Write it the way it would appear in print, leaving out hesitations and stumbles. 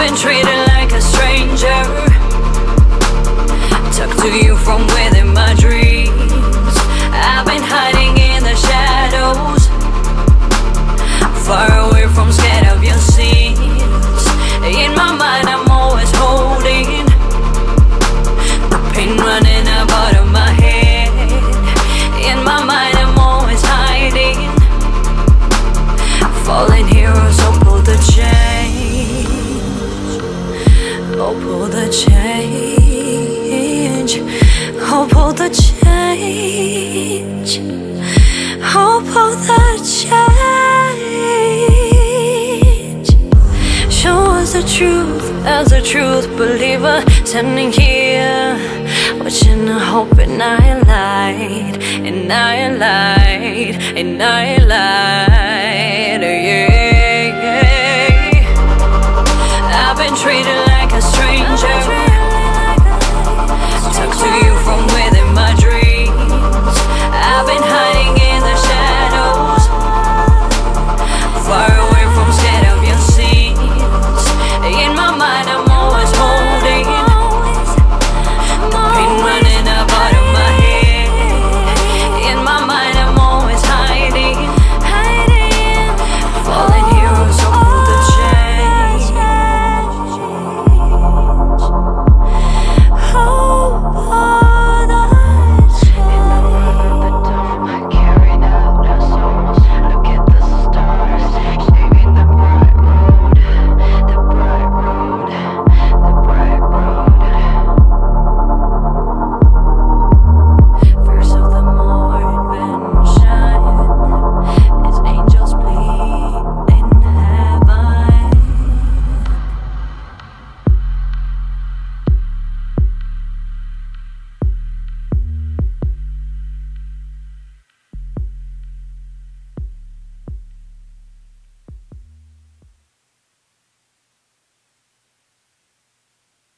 been treated like a stranger. Talk to you from within my dreams. I've been hiding in the shadows, far away from scared of your scenes. In my mind I'm always holding the pain running up out of my head. In my mind I'm always hiding. Fallen heroes, so pull the change. Oh, pull the change. Oh, pull the change. Oh, pull the change. Show us the truth as a truth believer, standing here watching the hope and I light, and I light, and I light, yeah, yeah. I've been treated